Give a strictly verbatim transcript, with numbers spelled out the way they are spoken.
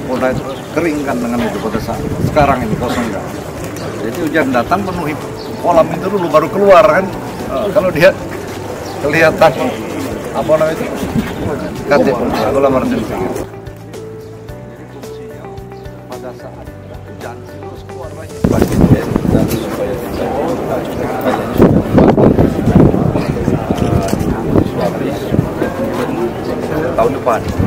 Polda itu keringkan dengan itu pada saat sekarang ini kosong kan. Jadi hujan datang penuhi kolam itu dulu baru keluar kan. Uh, kalau dia kelihatan apa namanya itu K T P kolam emergency. Jadi fungsinya pada saat hujan terus keluar lagi. Dan supaya kita tahun depan.